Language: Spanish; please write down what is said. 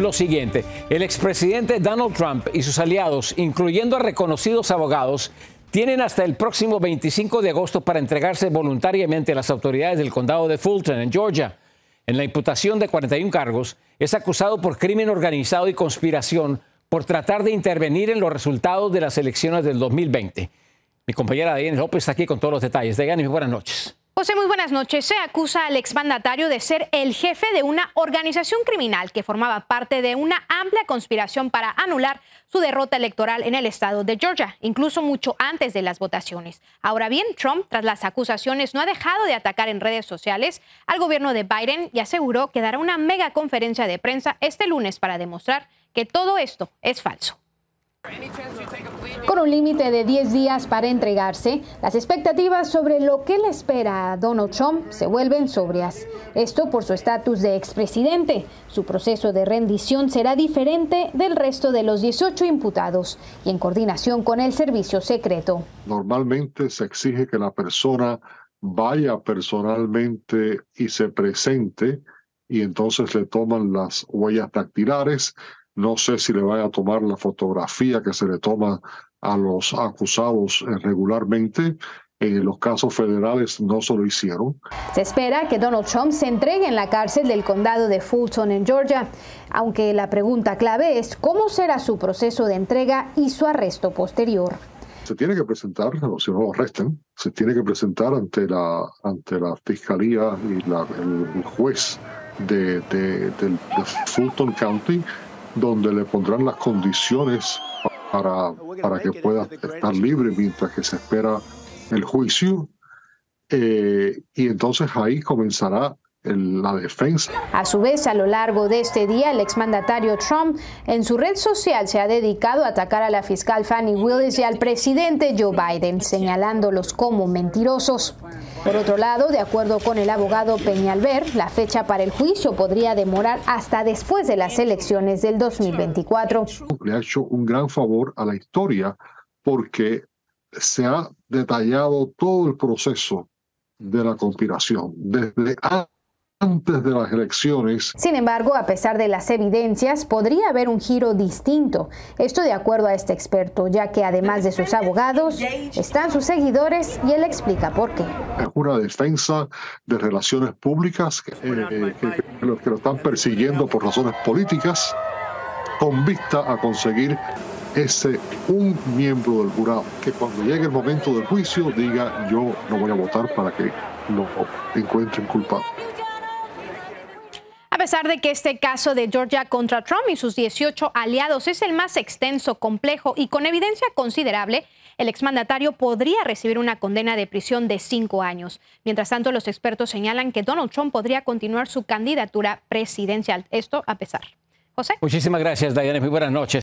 lo siguiente. El expresidente Donald Trump y sus aliados, incluyendo a reconocidos abogados, tienen hasta el próximo 25 de agosto para entregarse voluntariamente a las autoridades del condado de Fulton, en Georgia. En la imputación de 41 cargos, es acusado por crimen organizado y conspiración por tratar de intervenir en los resultados de las elecciones del 2020. Mi compañera Dayane López está aquí con todos los detalles. Dayane, buenas noches. José, muy buenas noches. Se acusa al exmandatario de ser el jefe de una organización criminal que formaba parte de una amplia conspiración para anular su derrota electoral en el estado de Georgia, incluso mucho antes de las votaciones. Ahora bien, Trump, tras las acusaciones, no ha dejado de atacar en redes sociales al gobierno de Biden y aseguró que dará una mega conferencia de prensa este lunes para demostrar que todo esto es falso. Con un límite de 10 días para entregarse, las expectativas sobre lo que le espera a Donald Trump se vuelven sobrias. Esto por su estatus de expresidente. Su proceso de rendición será diferente del resto de los 18 imputados y en coordinación con el servicio secreto. Normalmente se exige que la persona vaya personalmente y se presente y entonces le toman las huellas dactilares. No sé si le vaya a tomar la fotografía que se le toma a los acusados regularmente. En los casos federales no se lo hicieron. Se espera que Donald Trump se entregue en la cárcel del condado de Fulton, en Georgia, aunque la pregunta clave es cómo será su proceso de entrega y su arresto posterior. Se tiene que presentar, o si no lo arrestan, se tiene que presentar ante la fiscalía y el juez de Fulton County, donde le pondrán las condiciones para que pueda estar libre mientras que se espera el juicio. Y entonces ahí comenzará la defensa. A su vez, a lo largo de este día, el exmandatario Trump en su red social se ha dedicado a atacar a la fiscal Fani Willis y al presidente Joe Biden, señalándolos como mentirosos. Por otro lado, de acuerdo con el abogado Peñalver, la fecha para el juicio podría demorar hasta después de las elecciones del 2024. Le ha hecho un gran favor a la historia porque se ha detallado todo el proceso de la conspiración, desde antes de las elecciones. Sin embargo, a pesar de las evidencias, podría haber un giro distinto. Esto de acuerdo a este experto, ya que además de sus abogados, están sus seguidores y él explica por qué. Es una defensa de relaciones públicas que lo están persiguiendo por razones políticas con vista a conseguir un miembro del jurado que cuando llegue el momento del juicio diga yo no voy a votar para que lo encuentren culpable. A pesar de que este caso de Georgia contra Trump y sus 18 aliados es el más extenso, complejo y con evidencia considerable, el exmandatario podría recibir una condena de prisión de 5 años. Mientras tanto, los expertos señalan que Donald Trump podría continuar su candidatura presidencial. Esto a pesar. José. Muchísimas gracias, Dayane. Muy buenas noches.